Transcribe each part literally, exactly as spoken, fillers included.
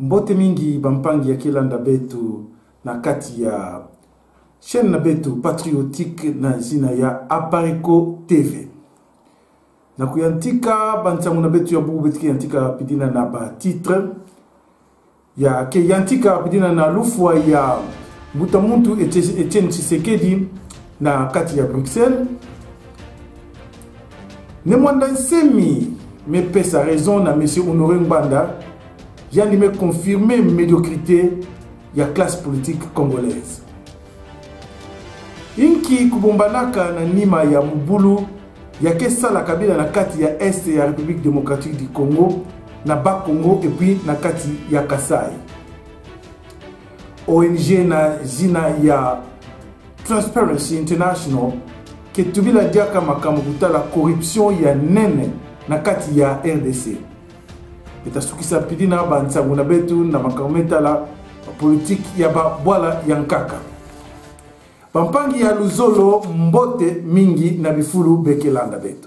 Mbote mingi bampangi ya kilanda betu na kati ya chaîne na betu patriotique na zina ya Apareko T V. Na kuyantika bantamu na betu ya bugu betiki yantika pidina na ba titre ya ke yantika pidina na lufwa ya Mutamuntu Etienne Tshisekedi na kati ya Bruxelles. Ne mwanda nsemi me pesa raison na monsieur Honoré Mbanda yani me confirmer médiocrité ya classe politique congolaise. Inki kubombanaka na nima ya mubulu ya kesa la kabila na kati ya Est ya République démocratique du Congo na Bas Congo et puis na kati ya Kasai. O N G na zina ya Transparency International ke tubila diaka makamu kutala corruption ya nene na kati ya R D C. Etasukisa pidina bansangu na betu na makameta la politique ya ba bwala yankaka. Pampangi ya Luzolo mbote mingi na bifulu bekelanda betu.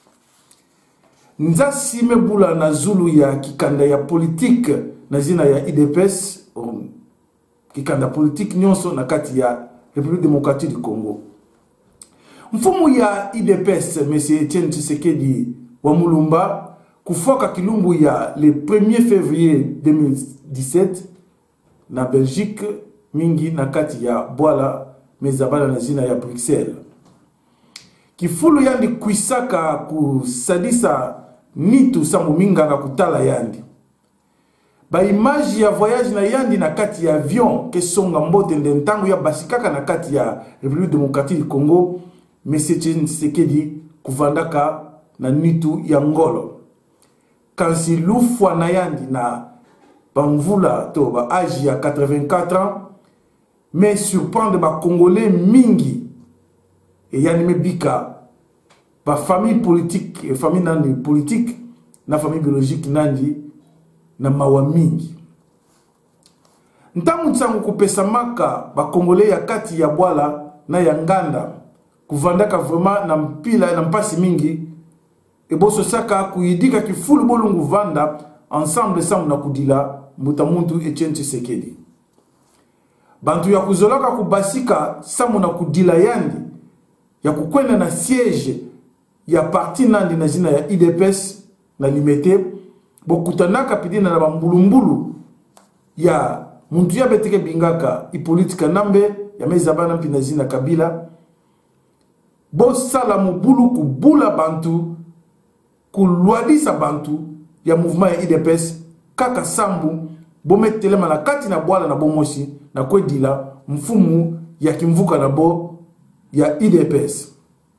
Nzasi mebula na zulu ya kikanda ya politique na zina ya I D P S um, kikanda politique nyonso na kati ya République démocratique du Congo. Mfumu ya I D P S monsieur Etienne Tshisekedi wa Mulumba kufoka kilumbu ya le premier février deux mille dix-sept na Belgique mingi na kati ya Bwala mezabala na zina ya Bruxelles. Kifulu yandi kuisaka kusadisa nitu samu minganga kutala yandi. Ba image ya voyage na yandi na kati ya avion ke songa mbote ndentangu ya basikaka na kati ya République démocratique du Congo monsieur Tshisekedi kuvandaka na nitu ya ngolo. Kansi lufwa na yandi na bamvula to ba âge ya quatre-vingt-quatre ans mais surprendre ba Congolais mingi et yani mebika ba famille politique famille nandi politique na famille biologique nandi na mawa mingi. Ntamu tsangu kupesa maka ba Congolais ya kati ya Bwala na ya Nganda kuvandaka vraiment na mpila na mpasi mingi eboso saka kuyidika kifulu bolungu vanda ensemble samu na kudila Mutamuntu Etienne Tshisekedi. Bantu ya kuzoloka kubasika samu na kudila yandi ya kukwenda na siège ya parti nandi na zina ya I D P S na limete bokutanaka pidina na bambulumbulu ya muntu ya beteke bingaka ipolitika nambe ya mezabana mpina zina Kabila bo sala mubulu kubula bantu kulwadisa bantu ya mouvement ya I D P S kaka sambu bometelema na kati na Bwala na bomoshi na kwedila mfumu ya kimvuka na bo ya I D P S.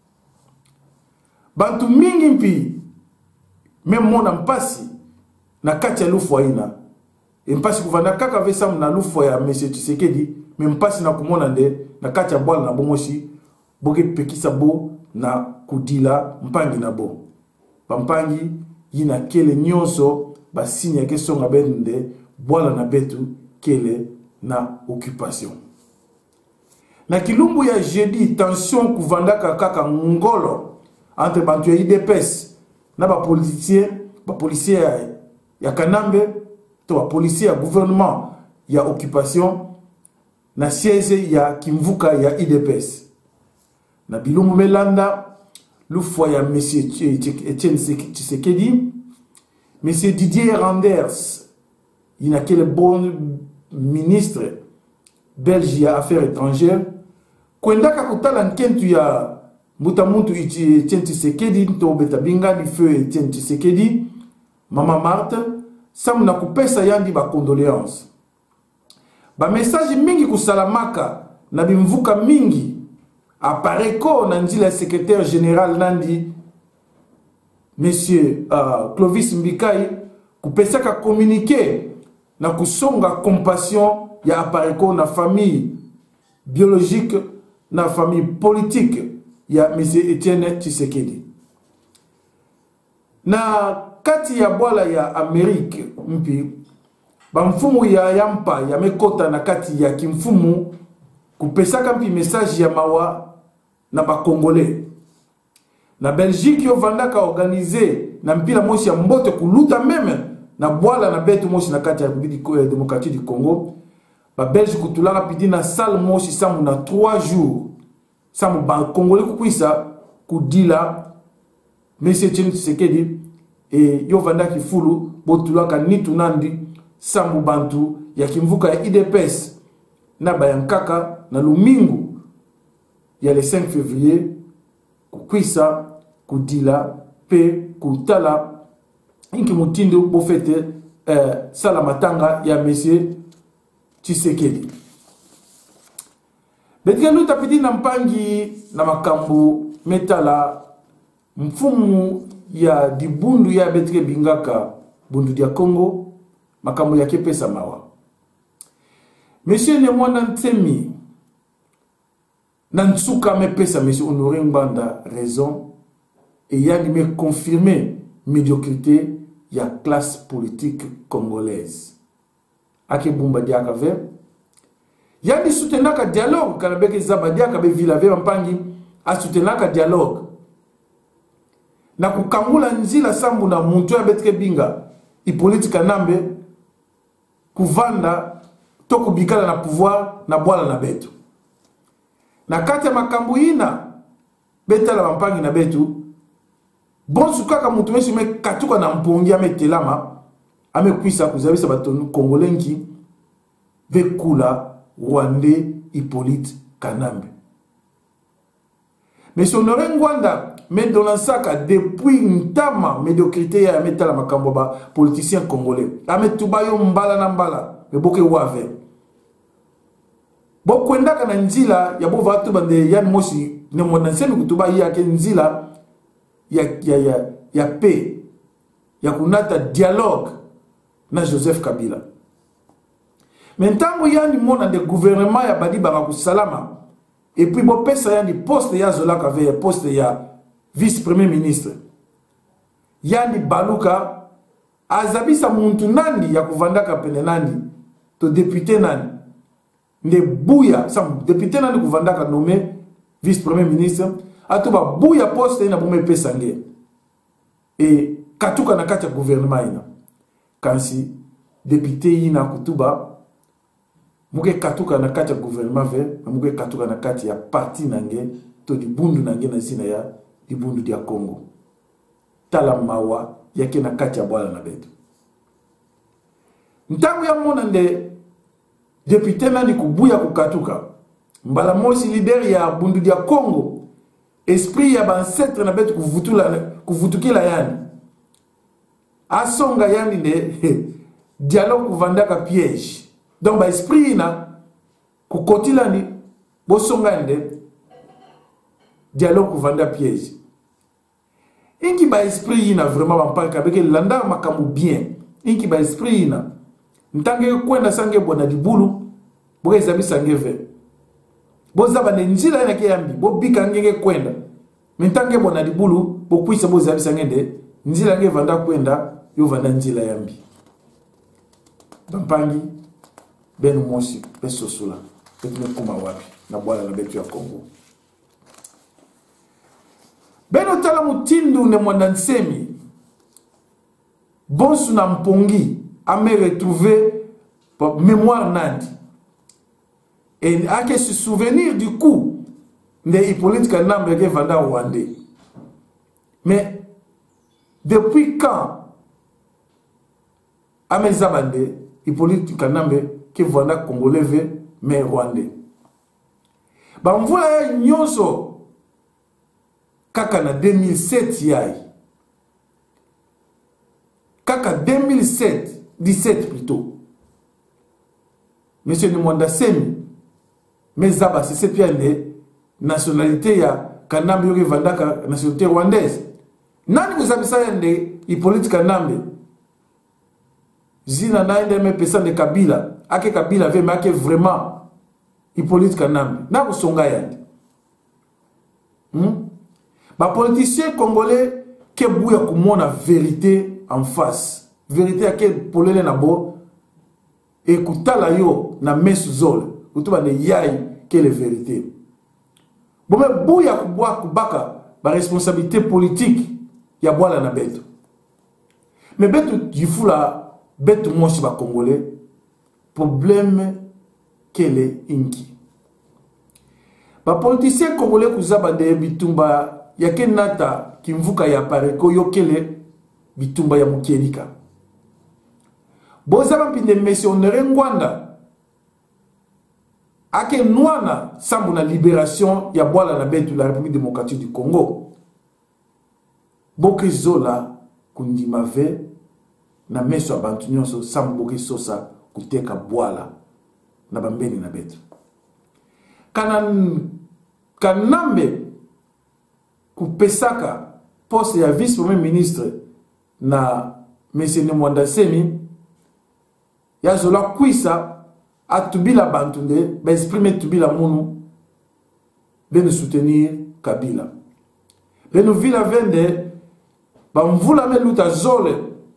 Bantu mingi mpi memona mpasi na kati ya lufwa ina. Mpasi kuvanda kaka vesamu na lufwa ya monsieur Tshisekedi mpasi na kumona nde na kati ya Bwala na bomoshi boge pekisa bo na kudila mpangi na bo. Pampangi yina kele nyonso basinya ke songa bende Bwala na betu kele na occupation. Na kilumbu ya jeudi tension kuvandaka kaka ngolo entre bantu ya I D P S na ba politicien ba policier ya, ya Kanambe to ba policier ya gouvernement ya occupation na siège ya kimvuka ya I D P S. Na bilumu melanda lufwa ya monsieur Etienne Tshisekedi monsieur Didier Randers il n'a quel bon ministre belge ya affaires étrangères kwendaka kutala nkentu ya Mutamuntu Etienne Tshisekedi to betabinga di feu Etienne Tshisekedi mama Marthe samu na kupesa yandi ba condoléances ba message mingi kusalamaka na bimvuka mingi Apareko na njila secrétaire général nandi monsieur uh, Clovis Mbikai kupesaka communiqué na kusonga compassion ya Apareko na famille biologique na famille politique ya monsieur Etienne Tshisekedi. Na kati ya Bwala ya Amerique mpi bamfumu ya yampa ya mekota na kati ya kimfumu kupesaka mpi message ya mawa na ba Congolais. Na Belgique yo vandaka organiser na mpila moshi ya mbote kuluta meme na bwala na betu mosi na kati ya République démocratique du Congo ba Belge kutulaka pidi na salle mosi samu na trois jours samu ba Congolais kukwisa kudila Monsieur Tshisekedi e yo vanda kifulu botulaka nitu nandi samu bantu ya kimvuka ya I D P S na bayankaka na lumingu ya le cinq février kukwisa kudila pe kutala inki mutindo bofete eh, sala matanga ya Monsieur Tshisekedi. Betika luta pidi na mpangi na makambu metala mfumu ya dibundu ya Betre Bingaka bundu dia Congo makambu ya kepesa mawa. Monsieur Nemwana Ntemi Nantsuka me pesa Monsieur Honoré Ngbanda raison et yani me confirmer médiocrité ya classe politique congolaise. Ake bumba diaka ve yani soutenaka dialogue kanabeke zaba diaka be vila ve mpangi a soutenaka dialogue na kukangula nzila sambu na muntu ya Betre Binga i politika nambe kuvanda to kubikala na pouvoir na bwala na betu na kati ya makambu ina betala mpangi na betu bonsu kaka mutu meshi me katuka na mpongi ame telama ame kuisa kuzabisa batonu kongolenki vekula Rwandais Hippolyte Kanambe. Monsieur Honoré Ngbanda mais dans l'ansaka depuis ntama médiocrité ya metala makambo ba politicien congolais ame tubayo mbala na mbala me boke wave bo kwendaka na nzila ya bo vatu bande yan mosi ne mona nsemi kutuba ya ke nzila ya ya ya ya paix ya kunata dialogue na Joseph Kabila. Mentango yani mona de gouvernement ya badi banga kusalama et puis bo pesa yani poste ya Zola Kave poste ya vice premier ministre yani baluka azabisa muntu nandi ya kuvandaka pene nandi to député nandi ne buya sam député nandi kuvandaka nommé vice premier ministre atuba buya poste ina bume pesa nge et katuka na kati ya gouvernement ina kansi député ina kutuba muke katuka na kati ya gouvernement ve muke katuka na kati ya parti nange to di bundu nange na sina ya di bundu dia Congo tala mawa yake na kati ya bwala na betu ntangu ya mona nde député nani kubuya kukatuka mbala mosi leader ya bundu dia Congo esprit ya bancetre na betu kuvutula kuvutukila yani asonga yani nde dialogue kuvandaka piège donc ba esprit na kukotila ni bosonga nde dialogue kuvanda piège inki ba esprit na vraiment bampaka kabeke landa makambu bien inki ba esprit na ntange kwenda sange bona dibulu boke zabi sange ve bozaba ne njila na kiyambi bobika ngenge kwenda mintange bona dibulu bokwisa bozabi sange nde njila nge vanda kwenda yo vanda njila yambi bampangi benu mosi peso sula petume kuma wapi na bwala la betu ya Congo beno tala mutindu ne mwanda nsemi bonsu na mpongi ame retrouvé mémoire nandi et a que se souvenir du coup de Hippolyte Kanambe ke vanda Rwandais mais depuis quand ame zabande Hippolyte Kanambe ke vanda Congolais ve mais Rwandais ba mvula ya nyonso kaka na deux mille sept yai kaka deux mille sept dix-sept plutôt Monsieur Nemwanda Semi mais zaba c'est bien les nationalité ya Kanambe yoke vandaka nationalité rwandaise nani kuzabisa yende Hippolyte Kanambe zina naende me pesa de Kabila ake Kabila ve make vraiment Hippolyte Kanambe na kusonga yende hmm? Ba politicien congolais ke bouya kumona vérité en face vérité ake polele na bo et kutala yo na mesu zole kutuba ne yai que les vérités bon mais bouya kubwa kubaka ba responsabilité politique ya bwala na beto mais beto jifula betu moshi ba congolais problème kele inki ba politicien congolais kuzaba de bitumba ya kenata kimvuka ya pareko yokele bitumba ya mukelika bozaba pinde mesi onere ngwanda ake nwana sambu na libération ya bwala na betu la République démocratique du Congo boke zola kundima ve na meso abantu nyonso sambu boke sosa kuteka bwala na bambeni na betu kanan kanambe kupesaka poste ya vice premier ministre na monsieur Nemwanda Semi ya zola kwisa atubila bantu nde ba exprimer tubila munu benu soutenir Kabila benu vila vende ba mvula meluta zole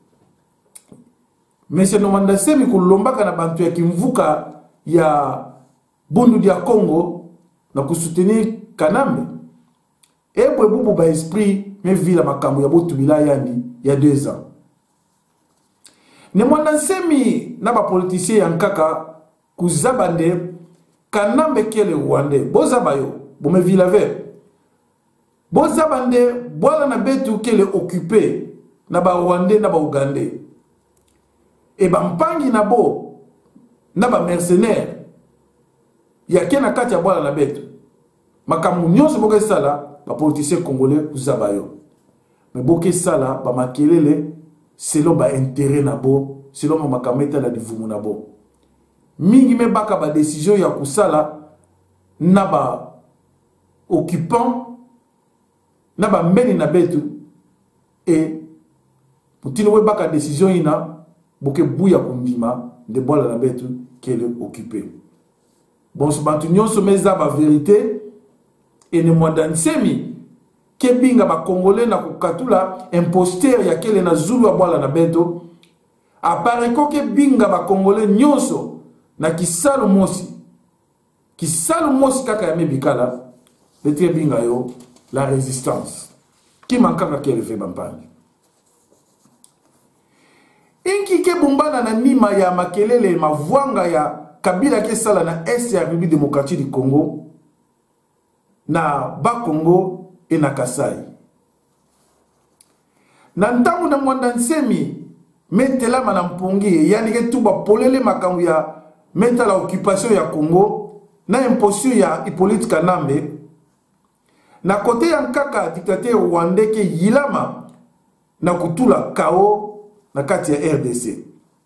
monsieur Nemwanda Semi kulombaka na bantu ya kimvuka ya bundu dia Congo na kusoutenir Kanambe ebwe bubu ba esprit me vila makambo ya botubila yani ya deux ans Nemwanda Semi na ba politicien ya nkaka kuzabande Kanambe kele Rwanda bozaba yo bome vila ve bozabande bwala na betu kele occupé na ba Rwanda na ba Uganda e ba mpangi na bo na ba mercenaire ya kena kati ya bwala na betu makamu nyonso boke sala ba politicien congolais kuzaba yo mais boke sala ba makelele selon ba intérêt na bo selon makameta la divumu na bo mingi me baka ba décision ya kusala na ba occupant na ba mbeni na betu et putino we baka décision ina boke buya kundima de bwala na betu kele occupé bon so bantu nyonso meza ba vérité et Nemwanda Semi kebinga ba congolais na kukatula imposteur ya kele na zulu ya bwala na beto apareko kebinga ba congolais nyonso na kisalo mosi kisalo mosi kaka ya mebikala betre binga yo la résistance qui mankaka kele fe bampangi inki ke bumbana na nima ya makelele mavwanga ya Kabila ke sala na est ya République démocratique du Congo na ba Congo et na Kasai na ntango na Nemwanda Semi metela mana mpongi yani ke tuba polele makambo ya meta la occupation ya Congo na imposition ya Hippolyte Kanambe na kote ya nkaka dictateur Rwanda ke yilama na kutula kao na kati ya R D C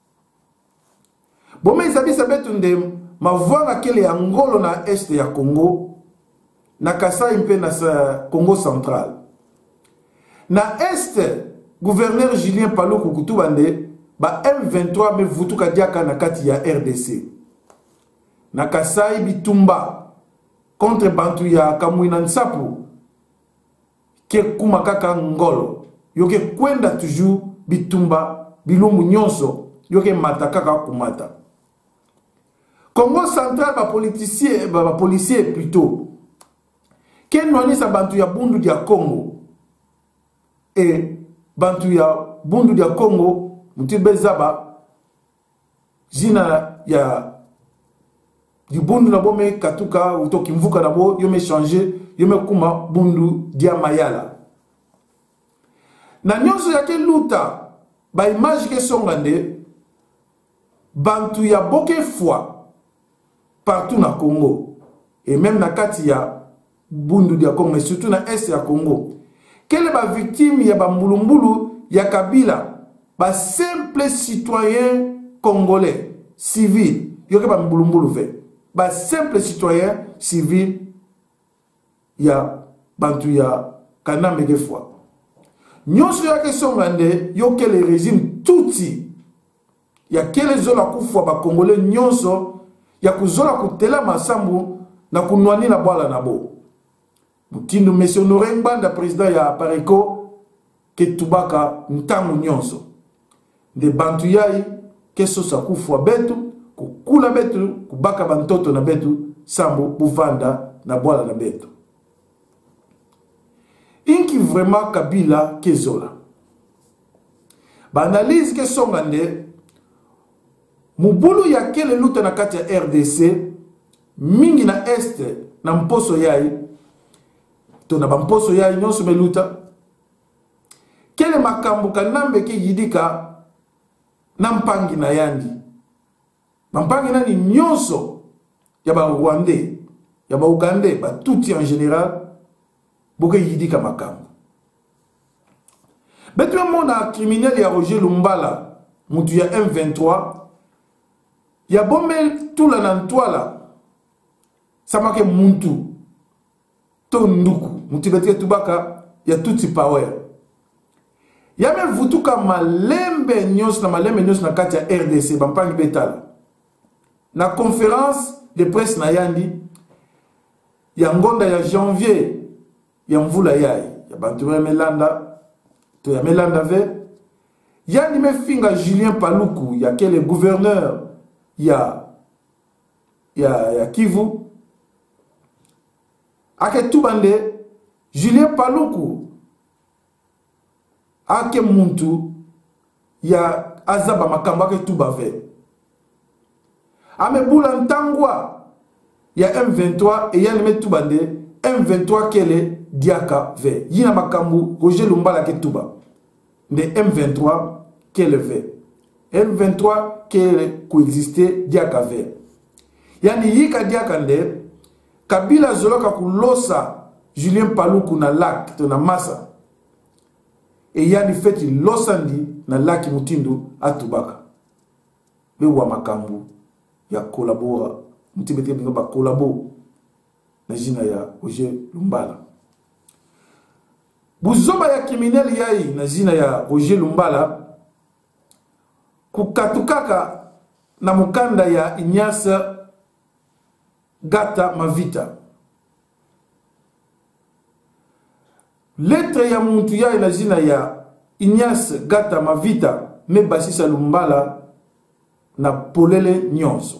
bome zabisa betu nde mavwanga kele ya ngolo na est ya Congo na Kasai mpe na Congo central na est gouverneur Julien Paluku kutubande ba M vingt-trois me vutuka diaka na kati ya R D C na Kasai bitumba contre bantu ya Kamwina Nsapu ke kuma kaka ngolo yoke kwenda toujours bitumba bilumbu nyonso yoke mata kaka kumata Congo central ba politicien ba, ba policier plutôt ken wani sa bantu ya bundu dia Congo et bantu ya bundu dia Congo mutibezaba jina ya di bundu na bome katuka utoki mvuka na bo yome changer yome kuma bundu dia mayala na nyonso yake luta ba image ke songande bantu ya boke foi partout na Congo et même na kati ya bundu dia Congo mais surtout na est ya Congo quelle ba victime ya ba mbulumbulu ya Kabila ba simple citoyen congolais civil yoke ba mbulumbulu ve ba simple citoyen civil ya bantu ya Kanambe ke foi nyonso yake songande yoke le régime tuti ya kele zola kufwa ba congolais nyonso ya kuzola kutela masambu na kunwani na bwala na bo mutindo monsieur Honoré Ngbanda président ya Pareko ke tubaka ntangu nyonso de bantu yai ke sosa kufwa betu kukula betu kubaka bantoto na betu sambu buvanda na bwala na betu inki vraiment Kabila kezola ba analyse ke songande mubulu ya kele luta na kati ya R D C mingi na este na mposo yai to na bamposo yai nyonso meluta kele makambo kanambe ke yidika na mpangi na yandi mpangi na ni nyonso ya ba Rwandais ya ba Ugandais ba tuti en général boke yidika makambo betu mona criminel ya Roger Lumbala mutu ya M vingt-trois ya bombe tula na ntwala samake muntu to nduku mutu betike tubaka ya tuti power ya me vutuka malembe nyos na malembe nyos na kati ya R D C bampangi betala na conférence de presse na yandi ya ngonda ya janvier ya mvula yai ya bantu ya melanda to ya melanda ve yandi me finga Julien Paluku ya kele gouverneur ya ya ya Kivu ake tubande Julien Paluku ake muntu ya azaba makambo ake tubave amebula ntangwa ya M vingt-trois et yani me tubande M vingt-trois kele diaka ve yina makambo Roger Lumbala ke tuba de M vingt-trois kele ve M vingt-trois kele coexister diaka ve yani yika diaka nde Kabila zoloka kulosa Julien Paluku na lac to na masa e yani feti losandi na laki mutindu atubaka be wa makambu ya kolabora mutibete binga ba kolabo na jina ya Roger Lumbala buzoba ya criminel yai na jina ya Roger Lumbala kukatukaka na mukanda ya Inyasa Gata Mavita lettre ya muntu ya na jina ya Ignace Gata Mavita me basisa Lumbala na polele nyonso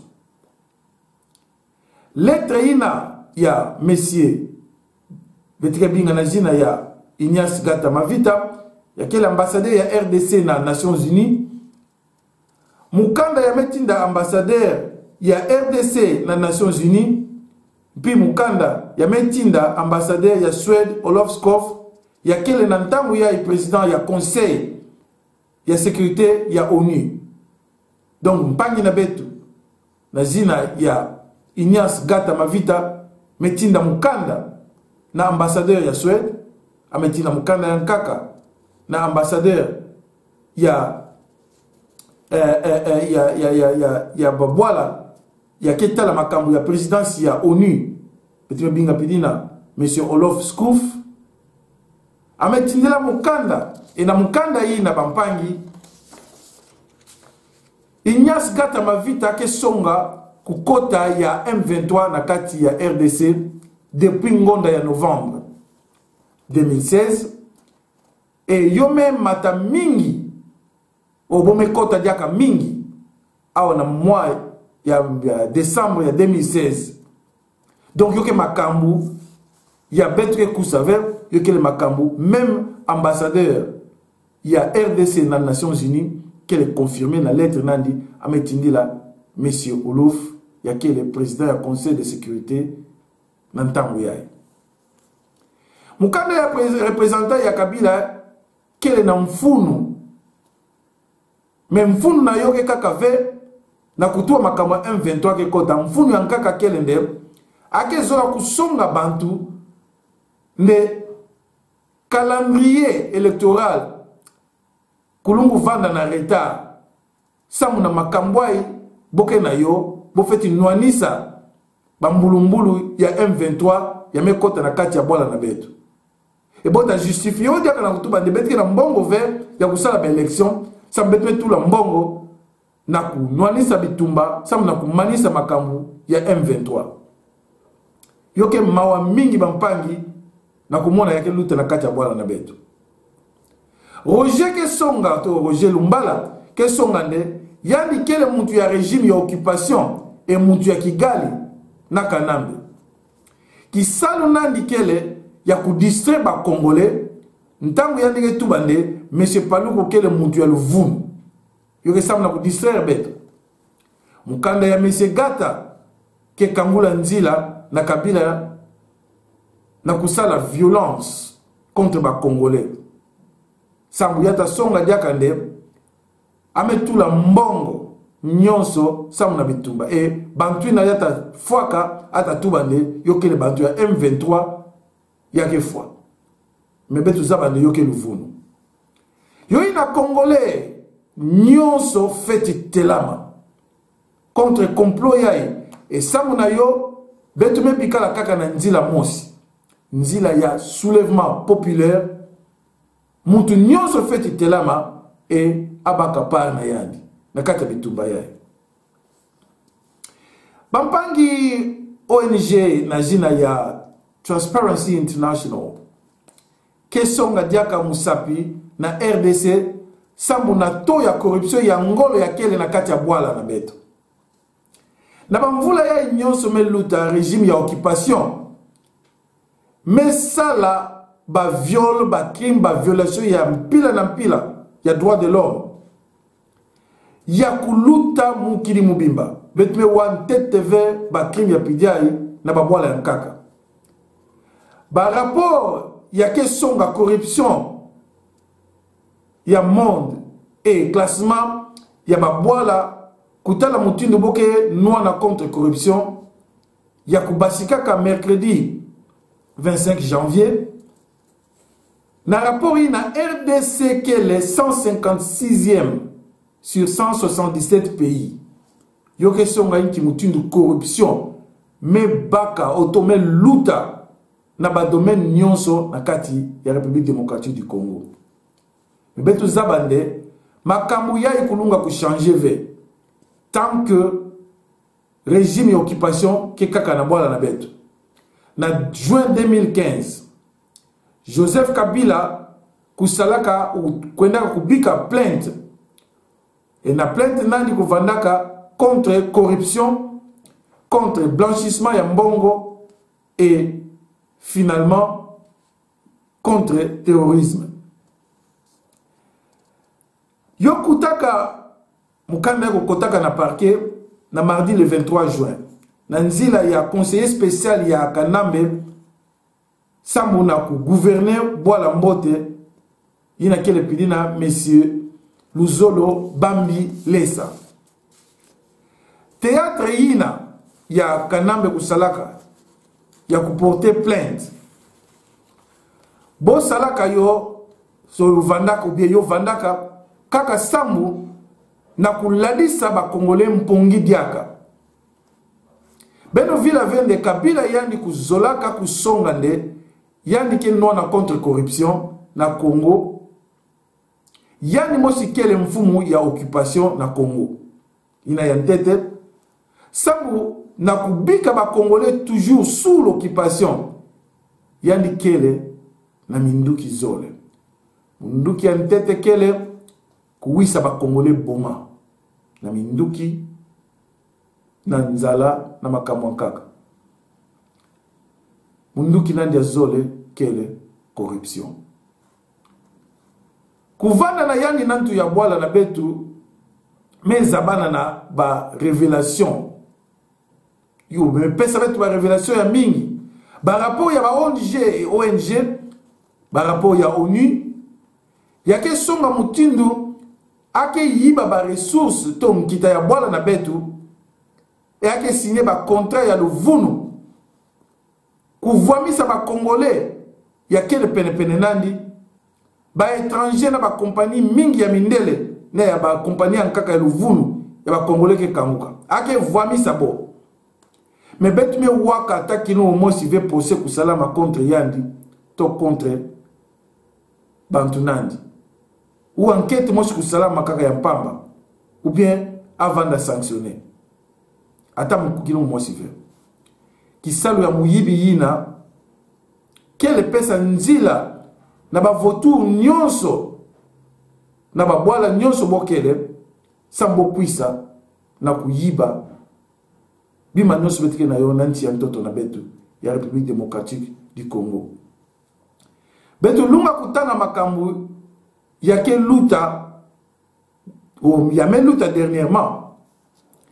lettre ina ya monsieur betika binga na jina ya Ignace Gata Mavita ya kele ambassadeur ya R D C na Nations Unies mukanda ya metinda ambassadeur ya R D C na Nations Unies puis mukanda ya metinda ambassadeur ya Suède Olof Skov ya kele na ntangu ya président ya conseil ya sécurité ya ONU donc mpangi na betu na jina ya Ignace Gata Mavita metinda mukanda na ambassadeur ya Suède ametinda mukanda ya nkaka na ambassadeur ya eh, eh, eh, ya ya ya ya ya babwala ya ketala makambo ya présidence ya ONU petit binga pidina monsieur Olof Skov ametindela mukanda ina mukanda hii na bampangi Ignace Gata Mavita ke songa kukota ya M vingt-trois na kati ya R D C depuis ngonda ya novembre deux mille seize et yome mata mingi obome kota diaka mingi awa na mois ya, ya décembre ya deux mille seize donc yoke makambu ya betre kusave yoke le makambu même ambassadeur ya R D C na Nations Unies qu'elle confirmé na lettre nandi ametindi la monsieur Olof ya que le président du conseil de sécurité na ntango yaye mukanda ya représentant ya Kabila kele na mfunu mais mfunu na yoke kaka ve na kutua makambo M vingt-trois ke kota mfunu ya nkaka kele nde ake zola kusonga bantu nde calendrier électoral kulungu vanda na retard samu na makambwai boke na yo bofeti nwanisa bambulumbulu ya M vingt-trois ya mekota na kati ya bwala na betu e bota justifier o diaka na kutuba de betike na mbongo ver ya kusala ba élection samu betu metula mbongo na kunwanisa bitumba samu na kumanisa makambu ya M vingt-trois yoke mawa mingi bampangi na kumona yake luta na kati ya bwala na betu Roger Kesonga to Roger Lumbala Kesonga nde yandi kele muntu ya régime ya occupation et muntu ya Kigali na Kanambe kisalu nandi kele ya kudistraire ba Congolais ntangu yandi ke tubande monsieur Paluku kele muntu ya Luvundu yoke sam na kudistraire beto mukanda ya Monsieur Gata ke kangula nzila na Kabila na kusala violence contre ba Congolais. Sambu yata songa diakande ametula mbongo nyonso samu na bitumba e bantu na yata fwaka ata tubande yokele bantu ya M vingt-trois yake fwa mebetu zabande yokele vunu yo ina Congolais nyonso feti telama contre complot yai e samu na yo betu mepikala kaka na nzila mosi nzila ya soulèvement populaire mutu nyonso feti telama e abaka par na yandi na kata bitumba yai bampangi O N G na jina ya Transparency International kesonga diaka musapi na R D C sambu na to ya corruption ya ngolo ya kele na kati ya bwala na beto na bamvula ya nyonso meluta régime ya occupation mesala ba viol ba crime ba violation ya mpila na mpila ya droit de l'homme ya kuluta mukili mubimba betme wan tete ve ba crime ya pidiai na ba bwala ya nkaka ba rapport ya kesonga corruption ya monde et classement ya ba bwala kutala mutindo boke noana contre corruption ya kubasikaka mercredi vingt-cinq janvier na rapport yi na R D C qui est le cent cinquante-sixième sur cent soixante-dix-sept pays yoke songa inki mutindo corruption me baka otome luta na ba domaine nyonso na kati ya République démocratique du Congo betu zabande makambu ya ikulunga ku changer ve tant que régime et occupation ke kaka na bwala na betu na juin deux mille quinze Joseph Kabila kusalaka kwendaka kubika plainte et na plainte nandi kuvandaka contre corruption contre blanchissement ya mbongo et finalement contre terrorisme yokutaka mukanda kotaka na parquet na mardi le vingt-trois juin na nzila ya conseiller spécial ya Kanambe samuna ku gouverneur Bwala Mbote ina kele pidina monsieur Luzolo Bambi Lesa théâtre ina ya Kanambe kusalaka ya kuporter plainte bo salaka yo so vandaka ubie yo vandaka kaka sambu na kuladisa ba Congolais mpongi diaka beno vila vende Kabila yandi kuzolaka kusonga nde yandi ke nona contre corruption na Congo yani mosi kele mfumu ya occupation na Congo ina ya tete sabu na kubika ba Congolais toujours sous l'occupation yandi kele na minduki zole minduki ya tete kele kuwisa ba Congolais boma na minduki na nzala na makamwa kaka munduki nandi zole kele corruption kuvana na yangi nantu ya bwala na betu mezabana na ba révélation yo me pesa betu ba révélation ya mingi ba rapport ya ba O N G et O N G ba rapport ya ONU ya ke songa mutindu ake yiba ba ressources to mkita ya bwala na betu et ake signé ba contrat ya luvunu kuvwamisa ba Congolais ya kele pene pene nandi ba étranger na ba compagnie mingi ya mindele na ya ba compagnie nkaka ya luvunu ya ba Congolais ke kanguka ake vwamisa bo me betu me waka takino mo si ve procès kusalama contre yandi to contre bantu nandi ou enquête mo si kusalama kaka ya mpamba ou bien avant de sanctionner ata mukino mo si ve kisalu ya muyibi yina kele pesa nzila na ba votour nyonso na ba bwala nyonso bokele sambo puisa na kuyiba bima nyonso betike na yo nanti ya ntoto na betu ya République démocratique du Congo betu lunga kutanga makambu ya ke luta o ya me luta dernièrement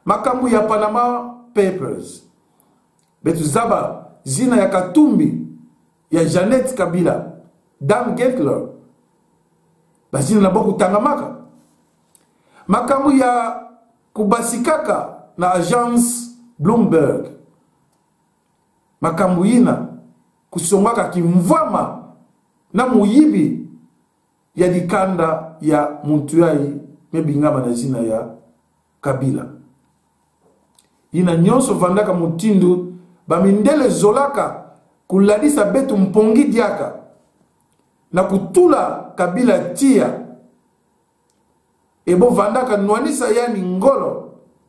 makambu ya Panama Papers betu zaba zina ya Katumbi ya Janet Kabila Dan Gettler bazina na boku tangamaka makambu ya kubasikaka na agence Bloomberg makambu yina kusongaka kimvama na muyibi ya dikanda ya Muntuyai mebingama na zina ya Kabila yina nyonso vandaka mutindu bamindele zolaka kuladisa betu mpongi diaka na kutula Kabila tia ebo vandaka nwanisa yani ngolo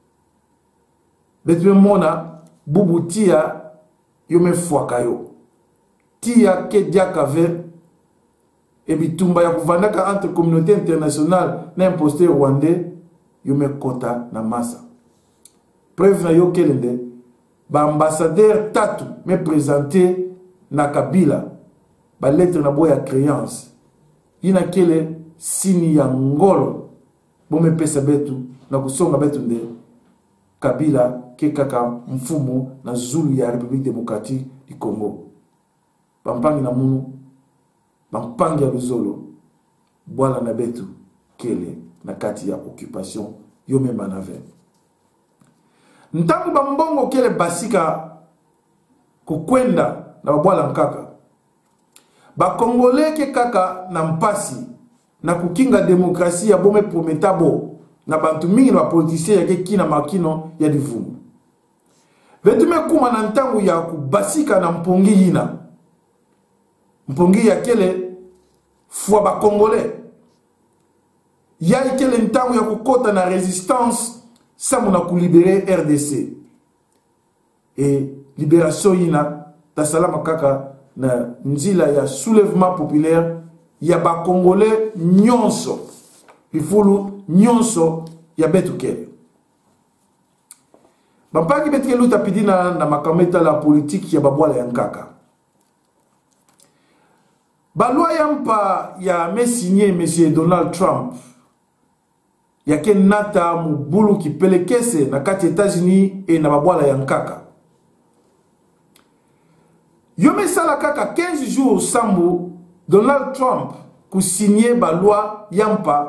betu mona bubu tia yome fuaka yo tia ke diaka ve ebitumba ya kuvandaka entre communauté internationale na imposteur rwandais yome kota na masa preuve na yo kelende ba ambassadeur tatu me présenté na Kabila ba lettre na boya créance ina kele sini ya ngolo bo me pesa betu na kusonga betu nde Kabila ke kaka mfumu na zulu ya République démocratique du Congo bampangi na munu bampangi ya luzolo bwala na betu kele na kati ya occupation yo me manave ntangu bambongo kele basika kukwenda na babwala nkaka bakongole ke kaka na mpasi na kukinga demokrasia bome prometabo na bantu mingi na bapolitisien yake kina makino ya divumu betume kuma na ntangu ya kubasika na mpongi yina mpongi ya kele fwa bakongole ya ikele ntangu ya kukota na resistance samu na kulibere R D C et libération yina tasalama kaka na nzila ya soulèvement populaire ya ba congolais nyonso ifulu nyonso ya betu kele bampaki betu luta pidina na makameta la politique ya babwala ya nkaka balwa ya mpa ya me signé monsieur Donald Trump ya ke nata mubulu kipelekese na kati États-Unis et na babwala ya nkaka yome sala kaka quinze jours sambu Donald Trump ku signé ba loi yampa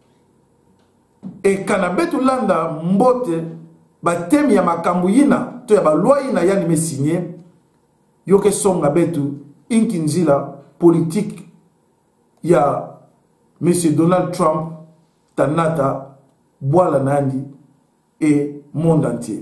e kanabetu landa mbote ba temi ya makambu yina to ya ba loi yina yani me signé yoke songa betu inkinzila politique ya monsieur Donald Trump tanata bwala nandi et monde entier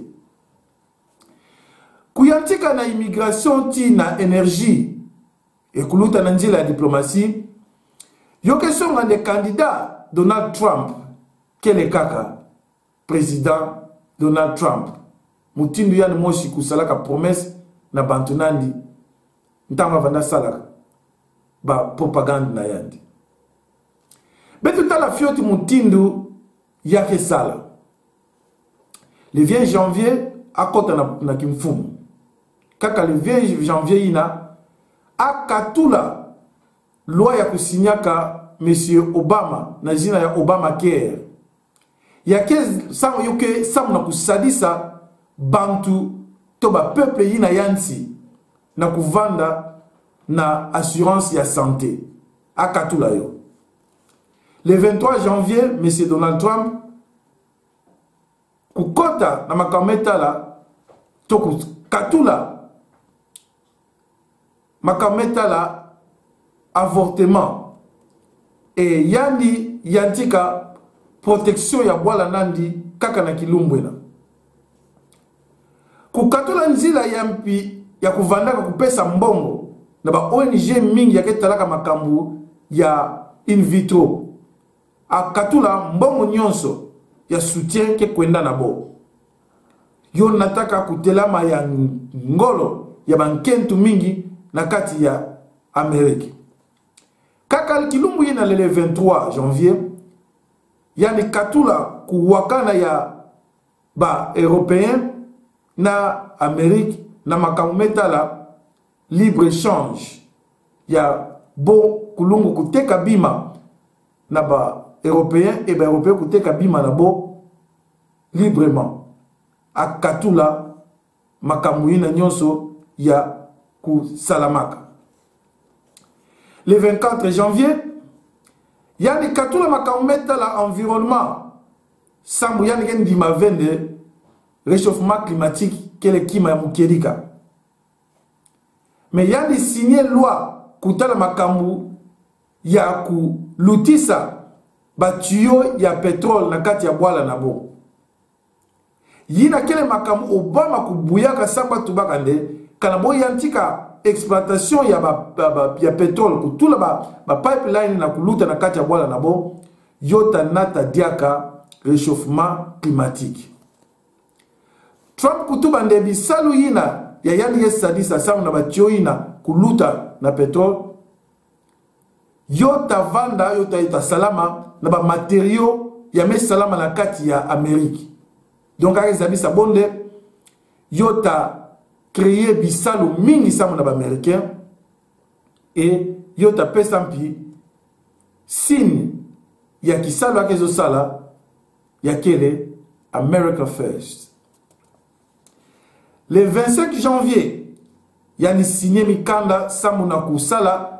kuyantika na immigration ti na énergie et kuluta na njila ya diplomatie yoke songa de candidat Donald Trump kele kaka président Donald Trump mutindu yani moshi kusalaka promesse na bantu nandi ntanga vanda salaka ba propagande na yandi betu tala fioti mutindu yake sala le vingt janvier akota na, na kimfumu kaka le vingt janvier ina akatula loi ya kusinyaka monsieur Obama na jina ya Obamacare yake samu yoke samu na kusadisa bantu to ba peuple yina yansi na kuvanda na assurance ya santé akatula yo le vingt-trois janvier monsieur Donald Trump kukota na makameta la to katula makameta la avortement et yandi yantika protection ya bwala nandi kaka na kilumbwena kukatula nzila yampi ya kuvandaka kupesa mbongo na ba O N G mingi ya ketalaka makambu ya in vitro akatula mbongo nyonso ya soutien ke kwenda na bo yo nataka kutelama ya ngolo ya bankentu mingi na kati ya Ameriki kaka kilumbu yina le vingt-trois janvier yani katula kuwakana ya ba européen na Ameriki na makameta la libre échange ya bo kulungu kuteka bima na ba européen et ba européen kuteka bima na bo librement akatula makambo ina nyonso ya kusalamaka. Le vingt-quatre janvier, yani katula makambo metala environnement sambu yani ken di mavende réchauffement climatique kele kima ya mukerika. Mais yani signé loi kutala makambo ya kulutisa batuyo ya pétrole na kati ya bwala na bo. Yina kele makambo Obama kubuyaka samba tubaka nde kana bo yantika exploitation ya ba, ba, ba ya pétrole kutula ba, ba pipeline na kuluta na kati ya bwala na bo yota nata diaka réchauffement climatique. Trump kutuba nde bisalu yina ya yani yesadisa samu na batuyo yina kuluta na pétrole yota vanda yota ita salama na ba matériaux ya me salama na kati ya Amérique. Donc avec zabisa bonde yota créé bisalu mingi samu na ba américain et yota pesampi signe ya kisalu akezo sala ya kele America First. Le vingt-cinq janvier yani signé mikanda samu na kusala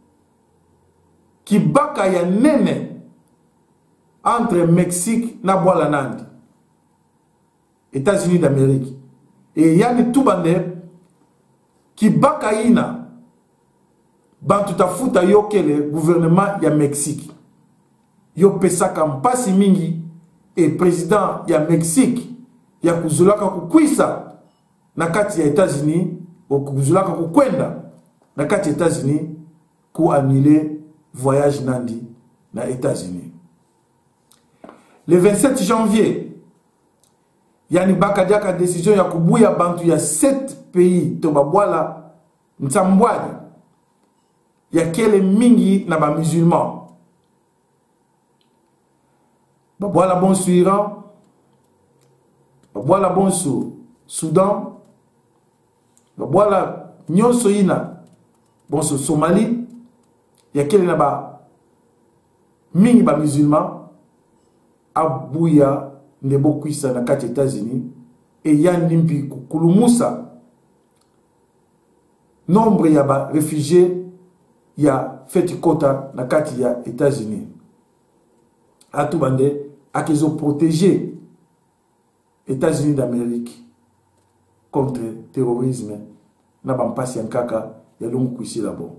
kibaka ya nene entre Mexique na bwala nandi États-Unis d'Amérique. Et yani tubande kibaka ina bantu tafuta yo kele gouvernement ya Mexique. Yo pesaka mpasi mingi et président ya Mexique ya kuzulaka kukwisa na kati ya États-Unis o kuzulaka kukwenda na kati ya États-Unis ku annuler voyage nandi na États-Unis. Le vingt-sept janvier, yani baka diaka décision ya kubuya bantu ya sept pays to babwala nsambwani ya kele mingi na ba musulman. Babwala bon su Iran, babwala bon su Soudan, babwala nyonso ina bon su Somalie. Ya kele na ba mingi ba musulman abuya ndebo kwisa na kati États-Unis et ya nimpi kulumusa nombre ya ba réfugiés ya feti kota na kati ya États-Unis. Atu bande akezo protéger États-Unis d'Amérique contre terrorisme na ba mpasi yankaka ya longu kwisi labo.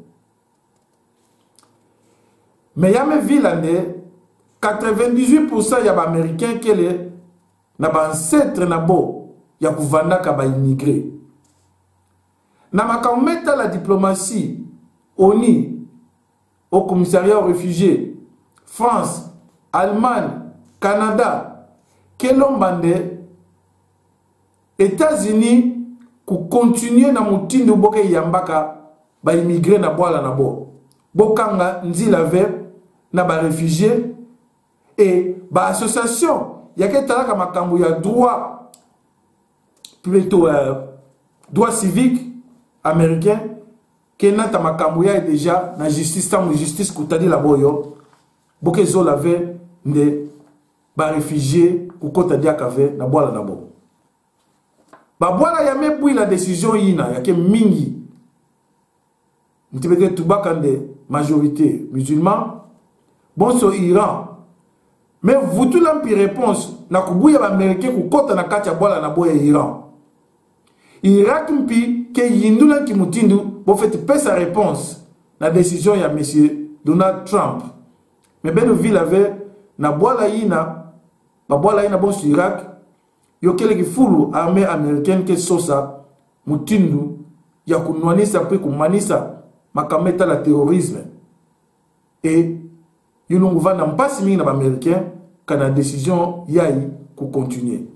Mais yame vilande quatre-vingt-dix-huit pour cent ya ba américain kele na ba ancêtre na bo ya kuvandaka ba immigré. Na makameta la diplomatie O N U, au commissariat aux réfugiés, France, Allemagne, Canada, kelombande États-Unis ku continuer na mutindo boke yambaka ba immigré na boala na bo. Bokanga nzila ve na ba réfugiés et ba association yake talaka makambo ya droit plutôt euh, droit civique américain kenata makambo ya déjà na justice tamu justice kutadi la boyo boke zo lave nde ba réfugiés kukota diaka ve na boala na bo. Ba boala ya mebui la décision yina yake mingi ntibeke tubaka nde majorité musulman bon so Iran. Mais vous tout l'empire réponse na kubuya ba américain ku kota na kati ya bola na boya Iran. Irak mpi ke yindula ki mutindu bo fait pesa réponse na décision ya monsieur Donald Trump. Mais ben ville avait na bola yina ba bola yina bon sur Irak yo kele ki fulu armée américaine ke sosa mutindu ya kunwanisa pe kumanisa makameta la terrorisme. Et ils n'ont pas de mingi na américain quand la décision yai ku continuer.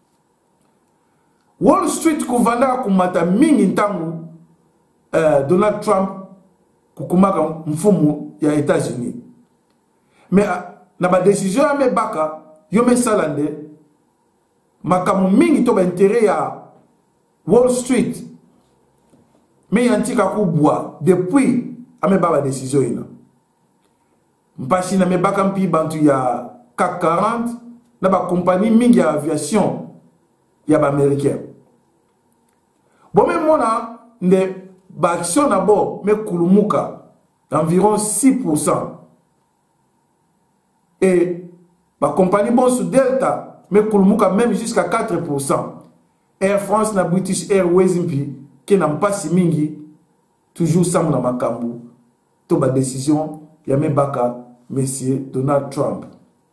Wall Street kuvanda kumata mingi ntangu euh, Donald Trump kukumaka mfumu ya États-Unis. Mais na ba décision ya mebaka yo me salande makamu mingi to ba intérêt ya Wall Street mais yantika kubwa depuis ameba ba décision ina. Mpasi na mebaka mpi bantu ya C A C quarante na ba compagnie mingi ya aviation ya ba américain. Bon même mona ne ba action d'abord me kulumuka d'environ six pour cent. Et la compagnie bon sous Delta me kulumuka même jusqu'à quatre pour cent. Air France na British Airways mpi qui n'a pas si mingi toujours ça na makambu to ba décision ya me baka monsieur Donald Trump.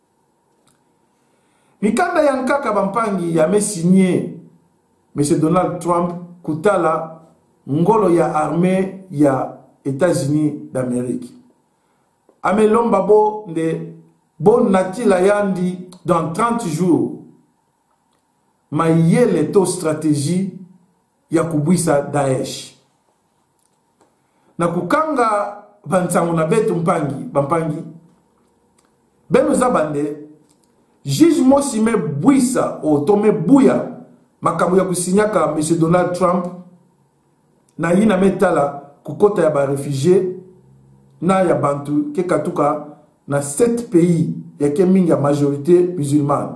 Mikanda yankaka bampangi ya me signé monsieur Donald Trump kutala ngolo ya armée ya États-Unis d'Amérique. Amelomba bo de bon natila yandi dans trente jours. Ma yele to stratégie ya kubwisa Daesh. Na kukanga bantangu na betu mpangi, bampangi. Beno zabande, juge mosi me bwisa o tome buya makamu ya kusinyaka monsieur Donald Trump na yina metala kukota ya ba réfugié na ya bantu ke katuka na sept pays ya kemingi ya majorité musulmane.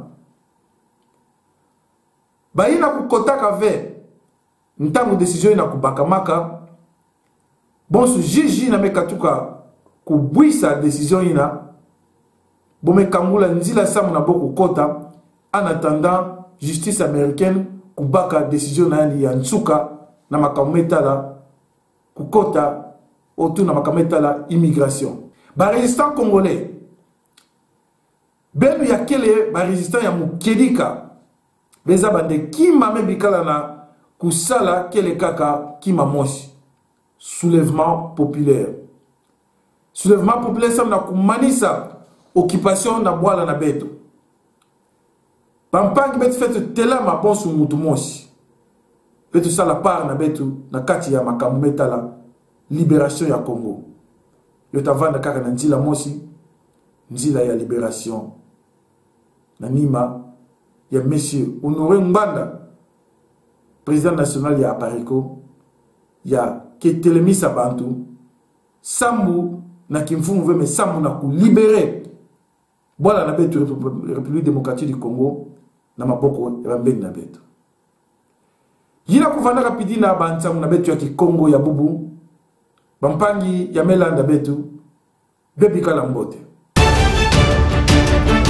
Ba yina kukotaka ve ntangu décision ina kubakamaka bonsu juge na mekatuka kubwisa décision ina bome kangula nzila samu na boku kota en attendant justice américaine kubaka décision na yani ya nsuka na makametala kukota otu na makametala immigration. Ba résistant congolais benu ya kele ba résistant ya mukedika beza bande kima mebikala na kusala kele kaka kima moshi soulèvement populaire. Soulèvement populaire ça na kumanisa occupation na bwala na beto. Pampangi bet fait tela ma bonsu mutu moshi. Beto ça la part na beto na kati ya makamu metala libération ya Congo. Yo tavanda kaka na nzila moshi nzila ya libération. Na nima ya monsieur Honoré Mbanda président national ya Apariko ya ketelemisa bantu sambu na kimfumu veme sambu na ku libérer bwala na betu République démocratique du Congo na maboko ya bambeni na betu. Yina kuvanda rapidi na bantamu na betu ya Kikongo ya bubu bampangi ya melanda betu bebi kala mbote.